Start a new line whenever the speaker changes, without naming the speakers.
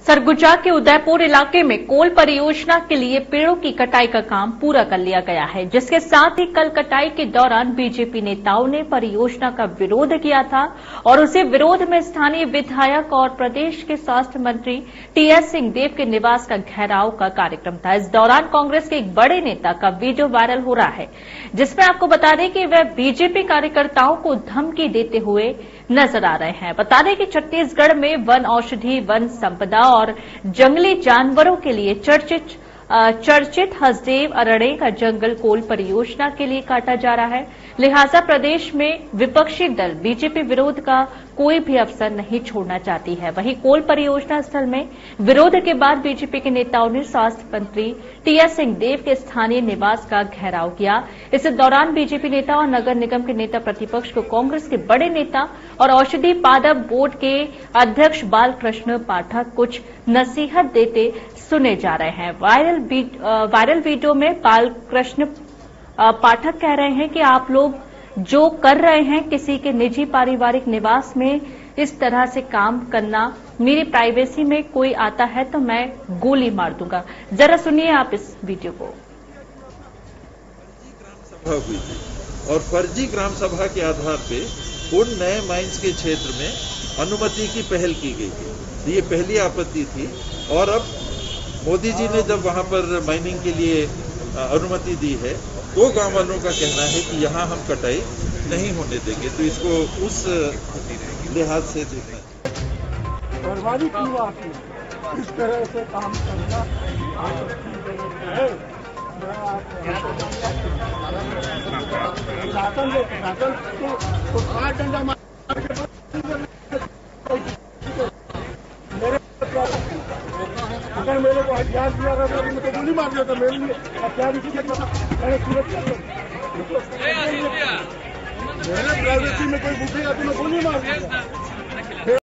सरगुजा के उदयपुर इलाके में कोल परियोजना के लिए पेड़ों की कटाई का काम पूरा कर लिया गया है, जिसके साथ ही कल कटाई के दौरान बीजेपी नेताओं ने परियोजना का विरोध किया था और उसी विरोध में स्थानीय विधायक और प्रदेश के स्वास्थ्य मंत्री टीएस सिंहदेव के निवास का घेराव का कार्यक्रम था। इस दौरान कांग्रेस के एक बड़े नेता का वीडियो वायरल हो रहा है, जिसमें आपको बता दें कि वह बीजेपी कार्यकर्ताओं को धमकी देते हुए नजर आ रहे हैं। बता दें कि छत्तीसगढ़ में वन औषधि, वन संपदा और जंगली जानवरों के लिए चर्चित हसदेव अरण्य का जंगल कोल परियोजना के लिए काटा जा रहा है। लिहाजा प्रदेश में विपक्षी दल बीजेपी विरोध का कोई भी अवसर नहीं छोड़ना चाहती है। वहीं कोल परियोजना स्थल में विरोध के बाद बीजेपी के नेताओं ने स्वास्थ्य मंत्री टीएस सिंहदेव के स्थानीय निवास का घेराव किया। इस दौरान बीजेपी नेता और नगर निगम के नेता प्रतिपक्ष को कांग्रेस के बड़े नेता और औषधि पादप बोर्ड के अध्यक्ष बालकृष्ण पाठक कुछ नसीहत देते सुने जा रहे हैं। वायरल वीडियो में बालकृष्ण पाठक कह रहे हैं कि आप लोग जो कर रहे हैं, किसी के निजी पारिवारिक निवास में इस तरह से काम करना, मेरी प्राइवेसी में कोई आता है तो मैं गोली मार दूंगा। जरा सुनिए आप इस वीडियो को।
सभा हुई थी और फर्जी ग्राम सभा के आधार पे उन नए माइंस के क्षेत्र में अनुमति की पहल की गई थी। ये पहली आपत्ति थी और अब मोदी जी ने जब वहां पर माइनिंग के लिए अनुमति दी है तो गांव वालों का कहना है कि यहां हम कटाई नहीं होने देंगे, तो इसको उस लिहाज से देखना है।
बर्बादी क्यों आती है, इस तरह से काम करना है। शासन को कहा डंडा मार अगर मेरे को हथियार दिया रहता तो मुझे गोली मार देता। मेरे लिए हथियार इसी के मैंने प्राइवेसी में कोई पूछेगा तो मैं गोली मार दूंगा।